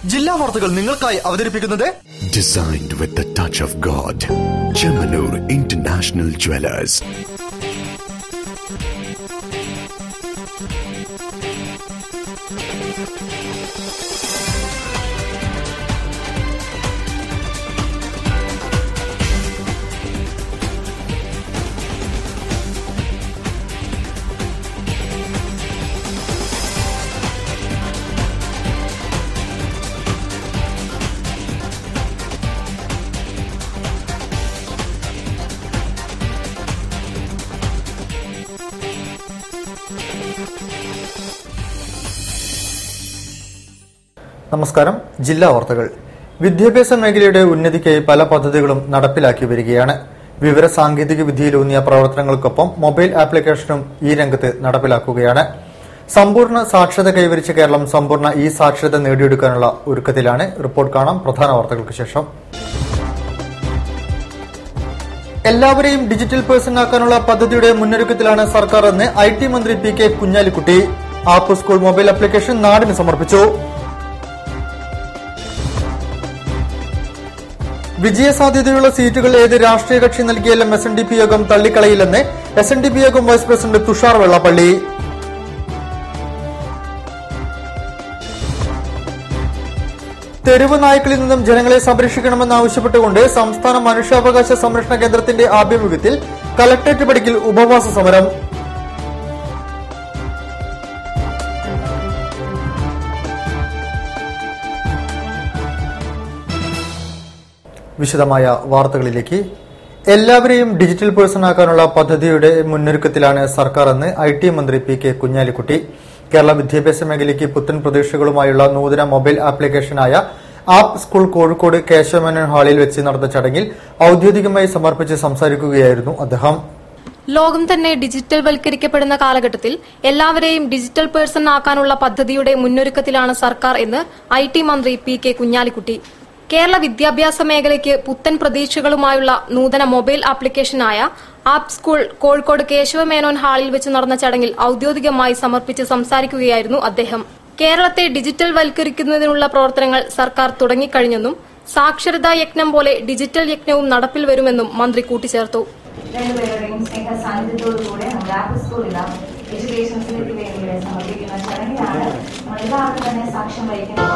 ജില്ലാ വാർത്തകൾ നിങ്ങൾക്കായി അവതരിപ്പിക്കുന്നത് Designed with the touch of God. Chemanur International Jewelers. നമസ്കാരം. ജില്ലാ വാർത്തകൾ. വിദ്യാഭ്യാസ മേഖലയുടെ ഉന്നതിക്കായി പല പദ്ധതികളും നടപ്പിലാക്കി വരികയാണ്. വിവര സാങ്കേതിക വിദ്യയിലൂന്നിയ പ്രവർത്തനങ്ങൾക്കൊപ്പം മൊബൈൽ ആപ്ലിക്കേഷനും ഈ രംഗത്ത് നടപ്പിലാക്കുകയാണ്. സമ്പൂർണ്ണ സാക്ഷരത കൈവരിച്ച കേരളം സമ്പൂർണ്ണ ഈ സാക്ഷരത നേടിയെടുക്കാനുള്ള ഒരുക്കത്തിലാണ്. റിപ്പോർട്ട് കാണാം പ്രധാന വാർത്തകൾക്ക് ശേഷം. എല്ലാവരെയും ഡിജിറ്റൽ പേഴ്സൺ ആക്കാനുള്ള പദ്ധതിയുടെ മുന്നൊരുക്കത്തിലാണ് സർക്കാർ എന്ന് IT മന്ത്രി PK Kunhalikutty. App school mobile application നാടിന് സമർപ്പിച്ചു. വിജയസാധ്യതയുള്ള സീറ്റുകൾ ഏത് രാഷ്ട്രീയ കക്ഷി നൽകിയാലും SNDP യോഗം തള്ളിക്കളയില്ലെന്ന് SNDP യോഗം വൈസ് പ്രസിഡന്റ് തുഷാർ വെള്ളാപ്പള്ളി. തെരുവ് നായ്ക്കളിൽ നിന്നും ജനങ്ങളെ സംരക്ഷിക്കണമെന്നാവശ്യപ്പെട്ടുകൊണ്ട് സംസ്ഥാന മനുഷ്യാവകാശ സംരക്ഷണ കേന്ദ്രത്തിന്റെ ആഭിമുഖ്യത്തിൽ കലക്ടറേറ്റ് പടിക്കൽ ഉപവാസ സമരം. വിശദമായ വാർത്തകളിലേക്ക്. എല്ലാവരെയും ഡിജിറ്റൽ പേഴ്സൺ ആക്കാനുള്ള പദ്ധതിയുടെ മുന്നൊരുക്കത്തിലാണ് സർക്കാർ എന്ന് IT മന്ത്രി PK കുഞ്ഞാലിക്കുട്ടി. കേരള വിദ്യാഭ്യാസ മേഖലയ്ക്ക് പുത്തൻ പ്രതീക്ഷകളുമായുള്ള നൂതന മൊബൈൽ ആപ്ലിക്കേഷനായ ആപ്പ് സ്കൂൾ കോഴിക്കോട് കേശവമേനോൻ ഹാളിൽ വെച്ച് നടന്ന ചടങ്ങിൽ ഔദ്യോഗികമായി സമർപ്പിച്ച് സംസാരിക്കുകയായിരുന്നു അദ്ദേഹം. ലോകം തന്നെ ഡിജിറ്റൽ വൽക്കരിക്കപ്പെടുന്ന കാലഘട്ടത്തിൽ എല്ലാവരെയും ഡിജിറ്റൽ പേഴ്സൺ ആക്കാനുള്ള പദ്ധതിയുടെ മുന്നൊരുക്കത്തിലാണ് സർക്കാർ എന്ന് IT മന്ത്രി PK കുഞ്ഞാലിക്കുട്ടി. കേരള വിദ്യാഭ്യാസ മേഖലയ്ക്ക് പുത്തൻ പ്രതീക്ഷകളുമായുള്ള നൂതന മൊബൈൽ ആപ്ലിക്കേഷനായ ആപ്പ് സ്കൂൾ കോഴിക്കോട് കേശവമേനോൻ ഹാളിൽ വെച്ച് നടന്ന ചടങ്ങിൽ ഔദ്യോഗികമായി സമർപ്പിച്ച് സംസാരിക്കുകയായിരുന്നു അദ്ദേഹം. കേരളത്തെ ഡിജിറ്റൽ വൽക്കരിക്കുന്നതിനുള്ള പ്രവർത്തനങ്ങൾ സർക്കാർ തുടങ്ങിക്കഴിഞ്ഞെന്നും സാക്ഷരതാ യജ്ഞം പോലെ ഡിജിറ്റൽ യജ്ഞവും നടപ്പിൽ വരുമെന്നും മന്ത്രി കൂട്ടിച്ചേർത്തു. രണ്ടുപേരുടെയും സ്നേഹസാന്നിധ്യത്തോടുകൂടെ നമ്മുടെ ആപ്പ് സ്കൂൾ എഡ്യൂക്കേഷൻ ഫെസിലിറ്റി വേണ്ടി സമർപ്പിക്കുന്ന ചടങ്ങിലാണ് നമ്മൾ എല്ലാവരും തന്നെ സാക്ഷ്യം വഹിക്കുന്നത്.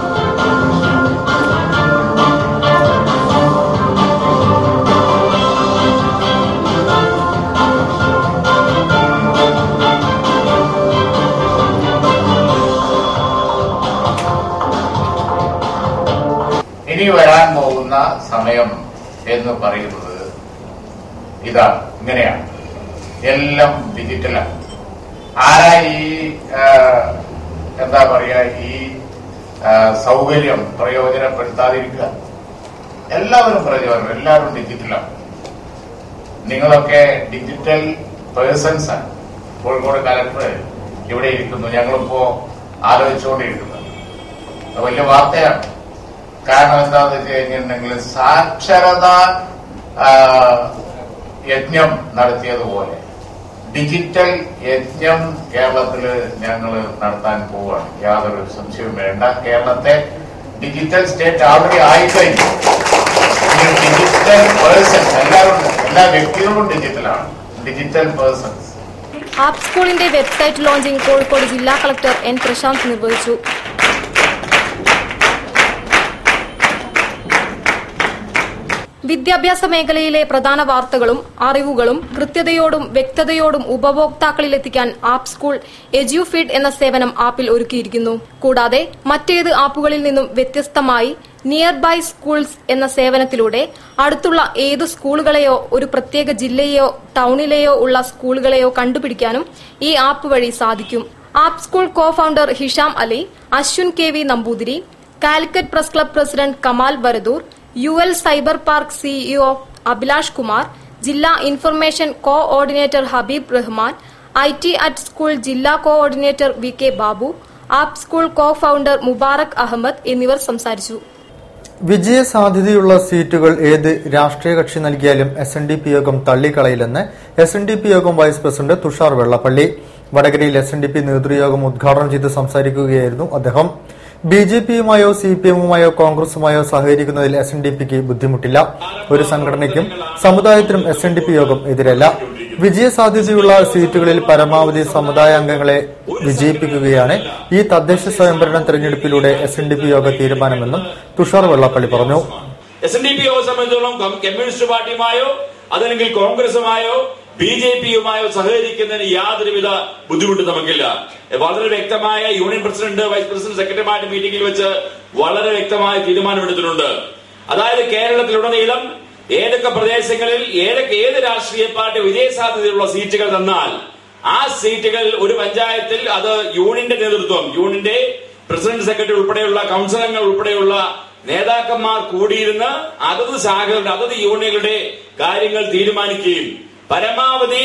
ഇനി വരാൻ പോകുന്ന സമയം എന്ന് പറയുന്നത് ഇതാണ്, ഇങ്ങനെയാണ്. എല്ലാം ഡിജിറ്റലാണ്. ആരാ ഈ എന്താ പറയാ ഈ സൗകര്യം പ്രയോജനപ്പെടുത്താതിരിക്കുക? എല്ലാവരും പ്രയോജനം, എല്ലാവരും ഡിജിറ്റലാണ്. നിങ്ങളൊക്കെ ഡിജിറ്റൽ പേഴ്സൺസ് ആണ്. കോഴിക്കോട് കലക്ടർ ഇവിടെ ഇരിക്കുന്നു, ഞങ്ങളിപ്പോ ആലോചിച്ചുകൊണ്ടിരിക്കുന്നത്. വലിയ വാർത്തയാണ്. കാരണം എന്താണെന്ന് വെച്ച് കഴിഞ്ഞിട്ടുണ്ടെങ്കിൽ സാക്ഷരത യജ്ഞം നടത്തിയതുപോലെ ഡിജിറ്റൽ യജ്ഞം കേരളത്തില് ഞങ്ങൾ നടത്താൻ പോവുകയാണ്. യാതൊരു സംശയവും വേണ്ട. കേരളത്തെ ഡിജിറ്റൽ സ്റ്റേറ്റ് ഓൾറെഡി ആയിക്കഴിഞ്ഞു. ഡിജിറ്റൽ പേഴ്സൺസ് എല്ലാവരും, എല്ലാ വ്യക്തികളും ഡിജിറ്റലാണ്. Digital persons. ആപ്പ് സ്കൂളിന്റെ വെബ്സൈറ്റ് ലോഞ്ചിംഗ് കോഴിക്കോട് ജില്ലാ കളക്ടർ N പ്രശാന്ത് നിർവഹിച്ചു. വിദ്യാഭ്യാസ മേഖലയിലെ പ്രധാന വാർത്തകളും അറിവുകളും കൃത്യതയോടും വ്യക്തതയോടും ഉപഭോക്താക്കളിലെത്തിക്കാൻ ആപ്പ് സ്കൂൾ എഡ്യൂഫീഡ് എന്ന സേവനം ആപ്പിൽ ഒരുക്കിയിരിക്കുന്നു. കൂടാതെ മറ്റേത് ആപ്പുകളിൽ നിന്നും വ്യത്യസ്തമായി നിയർ ബൈ സ്കൂൾസ് എന്ന സേവനത്തിലൂടെ അടുത്തുള്ള ഏതു സ്കൂളുകളെയോ ഒരു പ്രത്യേക ജില്ലയെയോ ടൌണിലെയോ ഉള്ള സ്കൂളുകളെയോ കണ്ടുപിടിക്കാനും ഈ ആപ്പ് വഴി സാധിക്കും. App school co founder Hisham Ali, Ashwin KV Namboothiri, Calicut press club president Kamal Varadoor, UL cyber park CEO Abhilash Kumar, ജില്ലാ information coordinator Habeeb Rahman, IT at school ജില്ലാ coordinator VK Babu, app school co founder Mubarak Ahammed എന്നിവർ സംസാരിച്ചു. വിജയസാധ്യതയുള്ള സീറ്റുകൾ ഏത് രാഷ്ട്രീയ കക്ഷി നൽകിയാലും SNDP യോഗം തള്ളിക്കളയില്ലെന്ന് SNDP യോഗം വൈസ് പ്രസിഡന്റ് തുഷാർ വെള്ളാപ്പള്ളി. വടകരയിൽ SNDP നേതൃയോഗം ഉദ്ഘാടനം ചെയ്ത് സംസാരിക്കുകയായിരുന്നു അദ്ദേഹം. ബിജെപിയുമായോ സിപിഎമ്മുമായോ കോൺഗ്രസുമായോ സഹകരിക്കുന്നതിൽ എസ്എൻഡിപിക്ക് ബുദ്ധിമുട്ടില്ല. ഒരു സംഘടനയ്ക്കും സമുദായത്തിനും എസ്എൻഡിപി യോഗം എതിരല്ല. വിജയസാധ്യതയുള്ള സീറ്റുകളിൽ പരമാവധി സമുദായ അംഗങ്ങളെ വിജയിപ്പിക്കുകയാണ് ഈ തദ്ദേശ സ്വയംഭരണ തെരഞ്ഞെടുപ്പിലൂടെ എസ്എൻഡിപി യോഗ തീരുമാനമെന്നും തുഷാർ വെള്ളാപ്പള്ളി പറഞ്ഞു. എസ്എൻഡിപി യോഗ സംബന്ധിച്ചോളം കമ്മ്യൂണിസ്റ്റ് പാർട്ടിയുമായോ അതല്ലെങ്കിൽ കോൺഗ്രസുമായോ ബിജെപിയുമായോ സഹകരിക്കുന്നതിന് യാതൊരുവിധ ബുദ്ധിമുട്ടും നമുക്കില്ല. വളരെ വ്യക്തമായ യൂണിയൻ പ്രസിഡന്റ്, വൈസ് പ്രസിഡന്റ്, സെക്രട്ടറിമാരുടെ മീറ്റിംഗിൽ വെച്ച് വളരെ വ്യക്തമായ തീരുമാനമെടുത്തിട്ടുണ്ട്. അതായത് കേരളത്തിലുടനീളം ഏതൊക്കെ പ്രദേശങ്ങളിൽ ഏത് രാഷ്ട്രീയ പാർട്ടി വിജയസാധ്യതയുള്ള സീറ്റുകൾ തന്നാൽ ആ സീറ്റുകൾ ഒരു പഞ്ചായത്തിൽ അത് യൂണിയന്റെ നേതൃത്വം, യൂണിയന്റെ പ്രസിഡന്റ്, സെക്രട്ടറി ഉൾപ്പെടെയുള്ള കൌൺസിലംഗങ്ങൾ ഉൾപ്പെടെയുള്ള നേതാക്കന്മാർ കൂടിയിരുന്ന് അതത് ശാഖകളുടെ അതത് യൂണിയനുകളുടെ കാര്യങ്ങൾ തീരുമാനിക്കുകയും പരമാവധി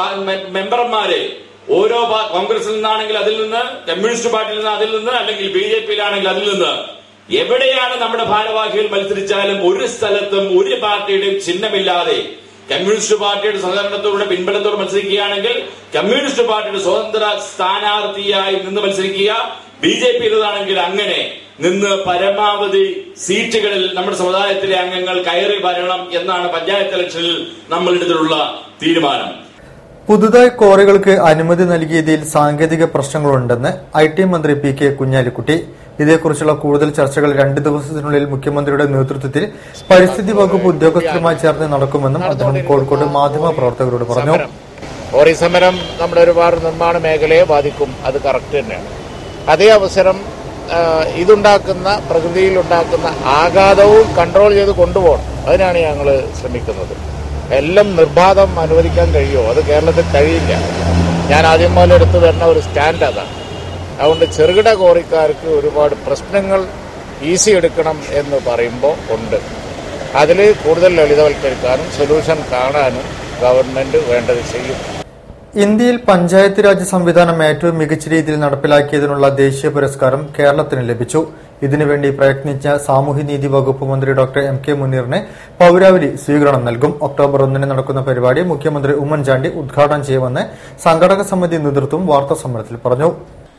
മെമ്പർമാരെ ഓരോ കോൺഗ്രസിൽ നിന്നാണെങ്കിൽ അതിൽ നിന്ന്, കമ്മ്യൂണിസ്റ്റ് പാർട്ടിയിൽ നിന്ന് അതിൽ നിന്ന്, അല്ലെങ്കിൽ ബിജെപിയിലാണെങ്കിൽ അതിൽ നിന്ന് എവിടെയാണ് നമ്മുടെ ഭാരവാഹികൾ മത്സരിച്ചാലും ഒരു സ്ഥലത്തും ഒരു പാർട്ടിയുടെയും ചിഹ്നമില്ലാതെ കമ്മ്യൂണിസ്റ്റ് പാർട്ടിയുടെ സഹകരണത്തോടെ പിൻബലത്തോടെ മത്സരിക്കുകയാണെങ്കിൽ കമ്മ്യൂണിസ്റ്റ് പാർട്ടിയുടെ സ്വതന്ത്ര സ്ഥാനാർത്ഥിയായി നിന്ന് മത്സരിക്കുക, ബിജെപിയിലാണെങ്കിൽ അങ്ങനെ നിന്ന് പരമാവധി സീറ്റുകളിൽ നമ്മുടെ സമുദായത്തിലെ അംഗങ്ങൾ കയറി വരണം എന്നാണ് പഞ്ചായത്ത് ഇലക്ഷനിൽ നമ്മൾ എടുത്തിട്ടുള്ള തീരുമാനം. പുതുതായി ക്വാറികൾക്ക് അനുമതി നൽകിയതിൽ സാങ്കേതിക പ്രശ്നങ്ങളുണ്ടെന്ന് ഐടി മന്ത്രി പി കെ കുഞ്ഞാലിക്കുട്ടി. ഇതേക്കുറിച്ചുള്ള കൂടുതൽ ചർച്ചകൾ 2 ദിവസത്തിനുള്ളിൽ മുഖ്യമന്ത്രിയുടെ നേതൃത്വത്തിൽ പരിസ്ഥിതി വകുപ്പ് ഉദ്യോഗസ്ഥരുമായി ചേർന്ന് നടക്കുമെന്നും അദ്ദേഹം കോഴിക്കോട് മാധ്യമപ്രവർത്തകരോട് പറഞ്ഞു. ക്വാറി സമരം നമ്മുടെ ഒരുപാട് നിർമ്മാണ മേഖലയെ ബാധിക്കും, അത് കറക്റ്റ് തന്നെയാണ്. അതേ അവസരം ഇതുണ്ടാക്കുന്ന, പ്രകൃതിയിലുണ്ടാക്കുന്ന ആഘാതവും കൺട്രോൾ ചെയ്ത് കൊണ്ടുപോകണം. അതിനാണ് ഞങ്ങൾ ശ്രമിക്കുന്നത്. എല്ലാം നിർബാധം അനുവദിക്കാൻ കഴിയുമോ? അത് കേരളത്തിൽ കഴിയില്ല. ഞാൻ ആദ്യം മുതൽ എടുത്തു വരുന്ന ഒരു സ്റ്റാൻഡ് അതാണ്. അതുകൊണ്ട് ചെറുകിട ക്വാറിക്കാർക്ക് ഒരുപാട് പ്രശ്നങ്ങൾ ഈസി എടുക്കണം എന്ന് പറയുമ്പോൾ ഉണ്ട്. അതിൽ കൂടുതൽ ലളിതവൽക്കരിക്കാനും സൊല്യൂഷൻ കാണാനും ഗവൺമെന്റ് വേണ്ടത് ചെയ്യും. ഇന്ത്യയിൽ പഞ്ചായത്ത് രാജ് സംവിധാനം ഏറ്റവും മികച്ച രീതിയിൽ നടപ്പിലാക്കിയതിനുള്ള ദേശീയ പുരസ്കാരം കേരളത്തിന് ലഭിച്ചു. ഇതിനുവേണ്ടി പ്രയത്നിച്ച സാമൂഹ്യനീതി വകുപ്പ് മന്ത്രി ഡോക്ടർ എം കെ മുനീറിന് പൌരാവലി സ്വീകരണം നൽകും. ഒക്ടോബർ 1 നടക്കുന്ന പരിപാടി മുഖ്യമന്ത്രി ഉമ്മൻചാണ്ടി ഉദ്ഘാടനം ചെയ്യുമെന്ന് സംഘാടക സമിതി നേതൃത്വം വാർത്താസമ്മേളനത്തിൽ പറഞ്ഞു.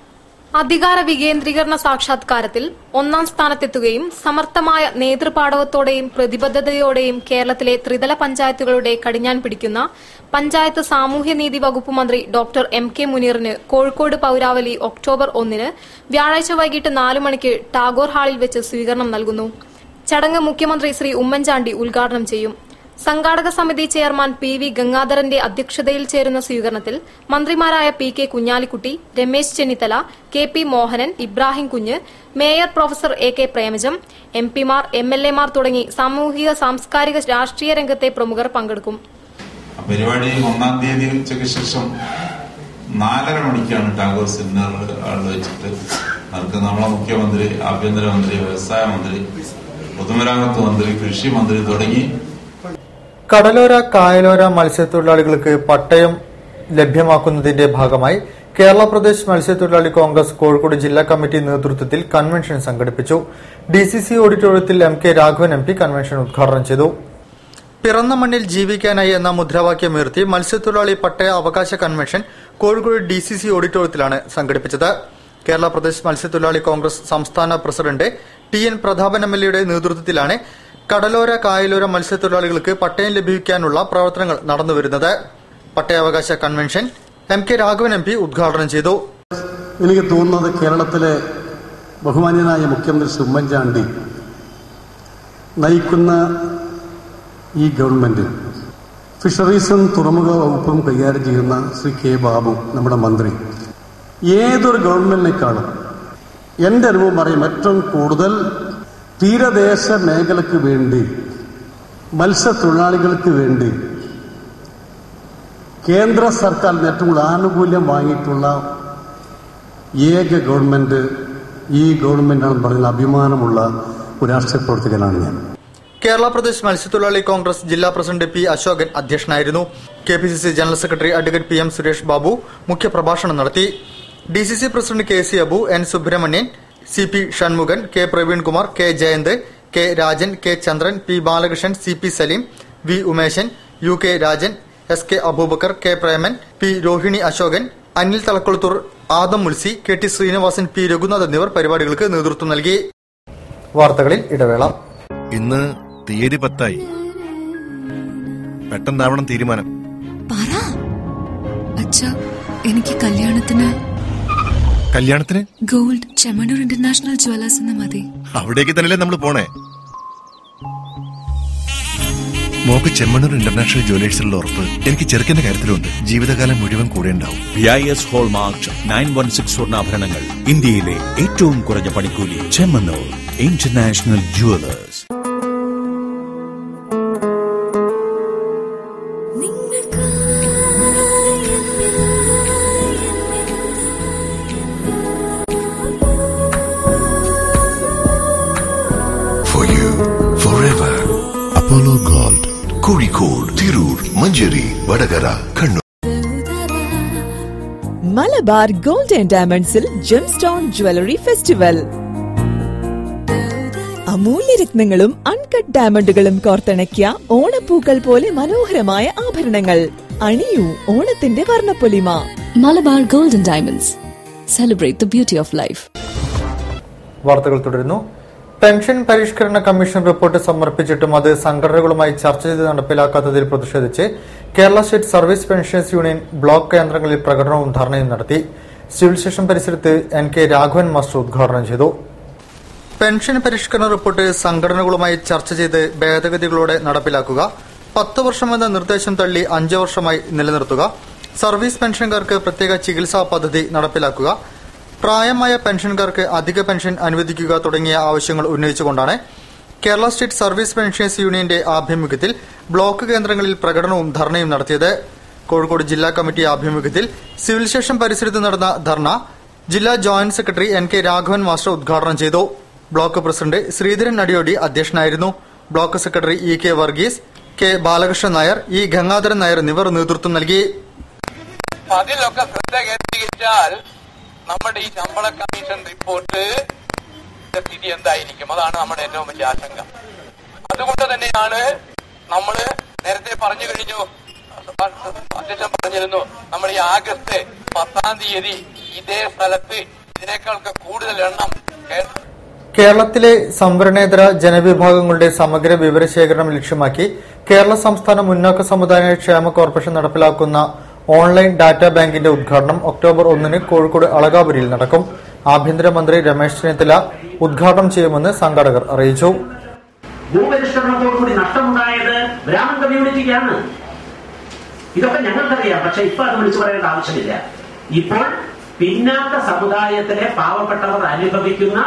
അധികാര വികേന്ദ്രീകരണ സാക്ഷാത്കാരത്തിൽ 1ാം സ്ഥാനത്തെത്തുകയും സമർത്ഥമായ നേതൃപാടവത്തോടെയും പ്രതിബദ്ധതയോടെയും കേരളത്തിലെ ത്രിതല പഞ്ചായത്തുകളുടെ കടിഞ്ഞാൻ പിടിക്കുന്ന പഞ്ചായത്ത് സാമൂഹ്യനീതി വകുപ്പ് മന്ത്രി ഡോക്ടർ എം കെ മുനീറിന് കോഴിക്കോട് പൌരാവലി ഒക്ടോബർ 1 വ്യാഴാഴ്ച വൈകിട്ട് 4 മണിക്ക് ടാഗോർ ഹാളിൽ വെച്ച് സ്വീകരണം നൽകുന്നു. ചടങ്ങ് മുഖ്യമന്ത്രി ശ്രീ ഉമ്മൻചാണ്ടി ഉദ്ഘാടനം ചെയ്യും. സംഘാടക സമിതി ചെയർമാൻ പി വി ഗംഗാധരന്റെ അധ്യക്ഷതയിൽ ചേരുന്ന സ്വീകരണത്തിൽ മന്ത്രിമാരായ P K Kunhalikutty, Ramesh Chennithala, K P Mohanan, Ibrahim Kunju, mayor professor A K Premajam, എംപിമാർ, എംഎൽഎമാർ തുടങ്ങി സാമൂഹിക സാംസ്കാരിക രാഷ്ട്രീയ രംഗത്തെ പ്രമുഖർ പങ്കെടുക്കും. പരിപാടി 1-ാം തീയതി ഉച്ചയ്ക്ക് ശേഷം 4:30 മണിക്കാണ് ടാഗോർ സെമിനാർ ഹാളിൽ വെച്ചിട്ട് നടക്കുന്നത്. നമ്മളെ മുഖ്യമന്ത്രി, ആഭ്യന്തരമന്ത്രി, വ്യവസായ മന്ത്രി, പൊതുമരാമത്ത് മന്ത്രി, കൃഷി മന്ത്രി തുടങ്ങി കടലോര, കായലോര മത്സ്യത്തൊഴിലാളികൾക്ക് പട്ടയം ലഭ്യമാക്കുന്നതിന്റെ ഭാഗമായി കേരള പ്രദേശ് മത്സ്യത്തൊഴിലാളി കോൺഗ്രസ് കോഴിക്കോട് ജില്ലാ കമ്മിറ്റി നേതൃത്വത്തിൽ കൺവെൻഷൻ സംഘടിപ്പിച്ചു. ഡിസിസി ഓഡിറ്റോറിയത്തിൽ M K Raghavan M P convention ഉദ്ഘാടനം ചെയ്തു. പിറന്ന മണ്ണിൽ ജീവിക്കാനായി എന്ന മുദ്രാവാക്യമുയർത്തി മത്സ്യത്തൊഴിലാളി പട്ടയ അവകാശ കൺവെൻഷൻ കോഴിക്കോട് ഡിസിസി ഓഡിറ്റോറിയത്തിലാണ് സംഘടിപ്പിച്ചത്. കേരള പ്രദേശ് മത്സ്യത്തൊഴിലാളി കോൺഗ്രസ് സംസ്ഥാന പ്രസിഡന്റ് ടി എൻ പ്രതാപൻ എംഎൽഎയുടെ നേതൃത്വത്തിലാണ് കടലോര, കായലോര മത്സ്യത്തൊഴിലാളികൾക്ക് പട്ടയം ലഭിക്കാനുള്ള പ്രവർത്തനങ്ങൾ നടന്നുവരുന്നത്. പട്ടയാവകാശ convention M K Raghavan M P ഉദ്ഘാടനം ചെയ്തു. എനിക്ക് തോന്നുന്നത് കേരളത്തിലെ ബഹുമാന്യനായ മുഖ്യമന്ത്രി ശ്രീ ഉമ്മൻചാണ്ടി നയിക്കുന്ന ഈ ഗവൺമെന്റ്, ഫിഷറീസും തുറമുഖ വകുപ്പും കൈകാര്യം ചെയ്യുന്ന ശ്രീ കെ ബാബു, നമ്മുടെ മന്ത്രി, ഏതൊരു ഗവൺമെന്റിനേക്കാളും എന്റെ അനുഭവം പറയും ഏറ്റവും കൂടുതൽ തീരദേശ മേഖലയ്ക്ക് വേണ്ടി, മത്സ്യത്തൊഴിലാളികൾക്ക് വേണ്ടി കേന്ദ്ര സർക്കാരിന് ഏറ്റവും കൂടുതൽ ആനുകൂല്യം വാങ്ങിയിട്ടുള്ള ഏക ഗവൺമെന്റ് ഈ ഗവൺമെന്റാണെന്ന് പറഞ്ഞ അഭിമാനമുള്ള ഒരു രാഷ്ട്രീയ പ്രവർത്തകനാണ് ഞാൻ. കേരള പ്രദേശ് മത്സ്യത്തൊഴിലാളി കോൺഗ്രസ് ജില്ലാ പ്രസിഡന്റ് പി അശോകൻ അധ്യക്ഷനായിരുന്നു. KPCC general secretary advocate P M Suresh Babu മുഖ്യപ്രഭാഷണം നടത്തി. DCC president K C Abu, N Subrahmanyan, C P Shanmukhan, K Praveenkumar, K Jayanth, K Rajan, K Chandran, P Balakrishnan, C P Saleem, V Umeshan, U K Rajan, S K Aboobacker, K Preman, P Rohini Ashokan, Anil Thalakkulathur, Adam Mulsi, K T Sreenivasan, P Raghunath എന്നിവർ പരിപാടികൾക്ക് നേതൃത്വം നൽകി. വാർത്തകളിൽ ഇടവേള. ഇന്ന് തീയതി 10 പെട്ടെന്നാവണം തീരുമാനം. എനിക്ക് കല്യാണത്തിന് ഗോൾഡ് ചെമ്മണ്ണൂർ ഇന്റർനാഷണൽ ജ്വല്ലേഴ്സ് എന്ന് മതി. അവിടേക്ക് തന്നെയല്ലേ നമ്മൾ പോണേ. മോക്ക് ചെമ്മണ്ണൂർ ഇന്റർനാഷണൽ ജ്വല്ലേഴ്സിലുള്ള ഉറപ്പ് എനിക്ക് ചെറുക്കന്റെ കാര്യത്തിലുണ്ട്. ജീവിതകാലം മുഴുവൻ കൂടെ ഉണ്ടാവും. BIS ഹോൾമാർക്ക് 916 സ്വർണ്ണാഭരണങ്ങൾ, ഇന്ത്യയിലെ ഏറ്റവും കുറഞ്ഞ പണിക്കൂലി. Chemmanur international jewellers. Apollo Gold, Kozhikode, Tirur, Manjeri, Vadagara, Kannur. Malabar gold and ഡയമണ്ട്സിൽ ജെംസ്റ്റോൺ ജ്വല്ലറി ഫെസ്റ്റിവൽ. അമൂല്യരത്നങ്ങളും അൺകട്ട് ഡയമണ്ടുകളും കോർത്തിണക്കിയ ഓണപ്പൂക്കൾ പോലെ മനോഹരമായ ആഭരണങ്ങൾ. അണിയൂ ഓണത്തിന്റെ വർണ്ണപ്പൊലിമ. Malabar gold and diamonds. Celebrate the beauty of life. വാർത്തകൾ തുടരുന്നു. പെൻഷൻ പരിഷ്കരണ കമ്മീഷൻ റിപ്പോർട്ട് സമർപ്പിച്ചിട്ടും അത് സംഘടനകളുമായി ചർച്ച ചെയ്ത് നടപ്പിലാക്കാത്തതിൽ പ്രതിഷേധിച്ച് Kerala state service pensions union block കേന്ദ്രങ്ങളിൽ പ്രകടനവും ധർണയും നടത്തി. സിവിൽ സ്റ്റേഷൻ പരിസരത്ത് NK രാഘവൻ മാസ്റ്റർ ഉദ്ഘാടനം ചെയ്തു. പെൻഷൻ പരിഷ്കരണ റിപ്പോർട്ട് സംഘടനകളുമായി ചർച്ച ചെയ്ത് ഭേദഗതികളോടെ നടപ്പിലാക്കുക, 10 വർഷമെന്ന നിർദ്ദേശം തള്ളി 5 വർഷമായി നിലനിർത്തുക, സർവീസ് പെൻഷൻകാർക്ക് പ്രത്യേക ചികിത്സാ പദ്ധതി നടപ്പിലാക്കുക, പ്രായമായ പെൻഷൻകാർക്ക് അധിക പെൻഷൻ അനുവദിക്കുക തുടങ്ങിയ ആവശ്യങ്ങൾ ഉന്നയിച്ചുകൊണ്ടാണ് കേരള സ്റ്റേറ്റ് സർവീസ് പെൻഷൻസ് യൂണിയന്റെ ആഭിമുഖ്യത്തിൽ ബ്ലോക്ക് കേന്ദ്രങ്ങളിൽ പ്രകടനവും ധർണയും നടത്തിയത്. കോഴിക്കോട് ജില്ലാ കമ്മിറ്റി ആഭിമുഖ്യത്തിൽ സിവിൽ സ്റ്റേഷൻ പരിസരത്ത് നടന്ന ധർണ ജില്ലാ joint secretary NK Raghavan master ഉദ്ഘാടനം ചെയ്തു. ബ്ലോക്ക് പ്രസിഡന്റ് ശ്രീധരൻ അടിയോടി അധ്യക്ഷനായിരുന്നു. Block secretary EK Varghese, K Balakrishnan Nair, E Gangadharan Nair എന്നിവർ നേതൃത്വം നൽകി. അതിലൊക്കെ ശ്രദ്ധ കേന്ദ്രീകരിച്ചാൽ നമ്മുടെ ഈ ശമ്പള കമ്മീഷൻ റിപ്പോർട്ട് സ്ഥിതി എന്തായിരിക്കും? അതാണ് നമ്മുടെ ഏറ്റവും വലിയ ആശങ്ക. അതുകൊണ്ട് തന്നെയാണ് നമ്മൾ നേരത്തെ പറഞ്ഞു കഴിഞ്ഞു, അധ്യക്ഷൻ പറഞ്ഞിരുന്നു, നമ്മൾ ഈ ആഗസ്റ്റ് 10-ാം തീയതി ഇതേ സ്ഥലത്ത് ഇതിനേക്കാളൊക്കെ കൂടുതൽ എണ്ണം കേരളത്തിലെ സംവരണേതര ജനവിഭാഗങ്ങളുടെ സമഗ്ര വിവരശേഖരണം ലക്ഷ്യമാക്കി കേരള സംസ്ഥാന മുന്നോക്ക സമുദായ ക്ഷേമ കോർപ്പറേഷൻ നടപ്പിലാക്കുന്ന ഓൺലൈൻ ഡാറ്റാ ബാങ്കിന്റെ ഉദ്ഘാടനം ഒക്ടോബർ 1 കോഴിക്കോട് അളകാപുരിയിൽ നടക്കും. ആഭ്യന്തരമന്ത്രി രമേശ് ചെന്നിത്തല ഉദ്ഘാടനം ചെയ്യുമെന്ന് സംഘാടകർ അറിയിച്ചു. ഭൂപരിഷ്കരണത്തോടുകൂടി നഷ്ടമുണ്ടായത് ബ്രാഹ്മൺ കമ്മ്യൂണിറ്റിക്കാണ്. ഇതൊക്കെ ഞങ്ങൾക്കറിയാം. പക്ഷെ ഇപ്പൊ അത് വിളിച്ചു പറയേണ്ട ആവശ്യമില്ല. ഇപ്പോൾ പിന്നാക്ക സമുദായത്തിലെ പാവപ്പെട്ടവർ അനുഭവിക്കുന്ന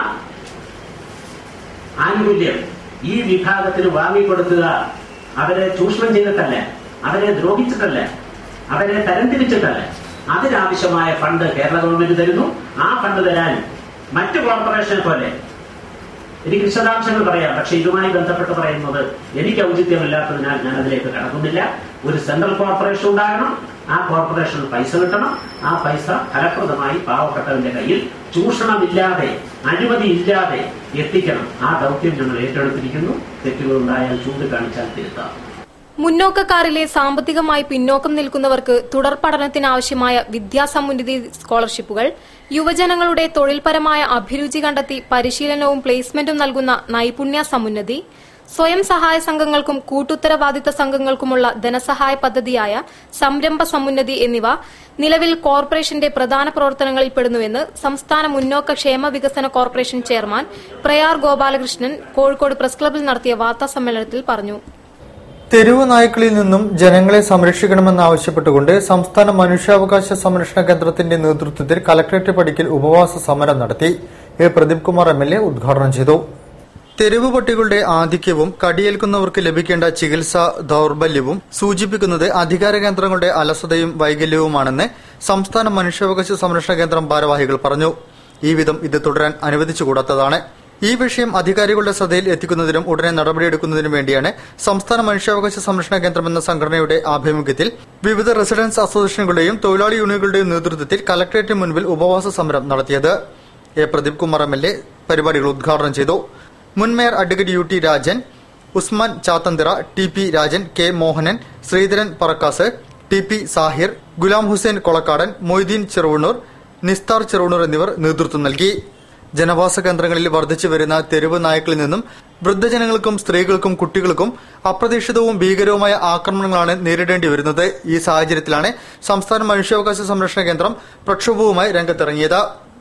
ആനുകൂല്യം ഈ വിഭാഗത്തിന് വാങ്ങിക്കൊടുക്കുക അവരെ ചൂഷണം ചെയ്തിട്ടല്ല, അവരെ ദ്രോഹിച്ചിട്ടല്ല, അവരെ തരംതിരിച്ചിട്ടല്ല. അതിനാവശ്യമായ ഫണ്ട് കേരള ഗവൺമെന്റ് തരുന്നു. ആ ഫണ്ട് തരാൻ മറ്റു കോർപ്പറേഷനെ പോലെ എനിക്ക് വിശദാംശങ്ങൾ പറയാം, പക്ഷെ ഇതുമായി ബന്ധപ്പെട്ട് പറയുന്നത് എനിക്ക് ഔചിത്യമില്ലാത്തതിനാൽ ഞാൻ അതിലേക്ക് കടക്കുന്നില്ല. ഒരു സെൻട്രൽ കോർപ്പറേഷൻ ഉണ്ടാകണം. ആ കോർപ്പറേഷന് പൈസ കിട്ടണം. ആ പൈസ ഫലപ്രദമായി പാവപ്പെട്ടവന്റെ കയ്യിൽ ചൂഷണമില്ലാതെ, അഴിമതിയില്ലാതെ എത്തിക്കണം. ആ ദൌത്യം ഞങ്ങൾ ഏറ്റെടുത്തിരിക്കുന്നു. തെറ്റുകളുണ്ടായാൽ ചൂണ്ടിക്കാണിച്ചാൽ തിരുത്താം. മുന്നോക്കക്കാരിലെ സാമ്പത്തികമായി പിന്നോക്കം നിൽക്കുന്നവർക്ക് തുടർ പഠനത്തിനാവശ്യമായ വിദ്യാസമുന്നതി സ്കോളർഷിപ്പുകൾ, യുവജനങ്ങളുടെ തൊഴിൽപരമായ അഭിരുചി കണ്ടെത്തി പരിശീലനവും പ്ലേസ്മെന്റും നൽകുന്ന നൈപുണ്യ സമുന്നതി, സ്വയം സഹായ സംഘങ്ങൾക്കും കൂട്ടുത്തരവാദിത്ത സംഘങ്ങൾക്കുമുള്ള ധനസഹായ പദ്ധതിയായ സംരംഭ സമുന്നതി എന്നിവ നിലവിൽ കോർപ്പറേഷന്റെ പ്രധാന പ്രവർത്തനങ്ങളിൽപ്പെടുന്നുവെന്ന് സംസ്ഥാന മുന്നോക്ക ക്ഷേമ വികസന corporation chairman Prayar Gopalakrishnan Kozhikode press ക്ലബ്ബിൽ നടത്തിയ വാർത്താസമ്മേളനത്തിൽ പറഞ്ഞു. തെരുവ് നായ്ക്കളിൽ നിന്നും ജനങ്ങളെ സംരക്ഷിക്കണമെന്നാവശ്യപ്പെട്ടുകൊണ്ട് സംസ്ഥാന മനുഷ്യാവകാശ സംരക്ഷണ കേന്ദ്രത്തിന്റെ നേതൃത്വത്തിൽ കലക്ടറേറ്റ് പടിക്കൽ ഉപവാസ സമരം നടത്തി. പ്രദീപ് കുമാർ MLA ഉദ്ഘാടനം ചെയ്തു. തെരുവ് പട്ടികളുടെ ആധിക്യവും കടിയേൽക്കുന്നവർക്ക് ലഭിക്കേണ്ട ചികിത്സാ ദൌർബല്യവും സൂചിപ്പിക്കുന്നത് അധികാര കേന്ദ്രങ്ങളുടെ അലസതയും വൈകല്യവുമാണെന്ന് സംസ്ഥാന മനുഷ്യാവകാശ സംരക്ഷണ കേന്ദ്രം ഭാരവാഹികൾ പറഞ്ഞു. ഈ വിധം ഇത് തുടരാൻ അനുവദിച്ചുകൂടാത്തതാണ്. ഈ വിഷയം അധികാരികളുടെ ശ്രദ്ധയിൽ എത്തിക്കുന്നതിനും ഉടനെ നടപടിയെടുക്കുന്നതിനും വേണ്ടിയാണ് സംസ്ഥാന മനുഷ്യാവകാശ സംരക്ഷണ കേന്ദ്രം എന്ന സംഘടനയുടെ ആഭിമുഖ്യത്തിൽ വിവിധ റെസിഡൻസ് അസോസിയേഷനുകളുടെയും തൊഴിലാളി യൂണിയനുകളുടെയും നേതൃത്വത്തിൽ കലക്ടറേറ്റിന് മുൻപിൽ ഉപവാസ സമരം നടത്തിയത്. പ്രദീപ് കുമാർ MLA പരിപാടികൾ ഉദ്ഘാടനം ചെയ്തു. മുൻ mayor advocate UT Rajan, Usman Chathanthira, TP Rajan, K Mohanan, Sreedharan Parakkas, TP Sahir, Gulam Hussain Kolakkadan, Moideen Cheruvannur, Nisthar Cherunoor എന്നിവർ നേതൃത്വം നൽകി. ജനവാസ കേന്ദ്രങ്ങളിൽ വർദ്ധിച്ചു വരുന്ന തെരുവ് നായ്ക്കളിൽ നിന്നും വൃദ്ധജനങ്ങൾക്കും സ്ത്രീകൾക്കും കുട്ടികൾക്കും അപ്രതീക്ഷിതവും ഭീകരവുമായ ആക്രമണങ്ങളാണ് നേരിടേണ്ടി വരുന്നത്. ഈ സാഹചര്യത്തിലാണ് സംസ്ഥാന മനുഷ്യാവകാശ സംരക്ഷണ കേന്ദ്രം പ്രക്ഷോഭവുമായി രംഗത്തിറങ്ങിയത്.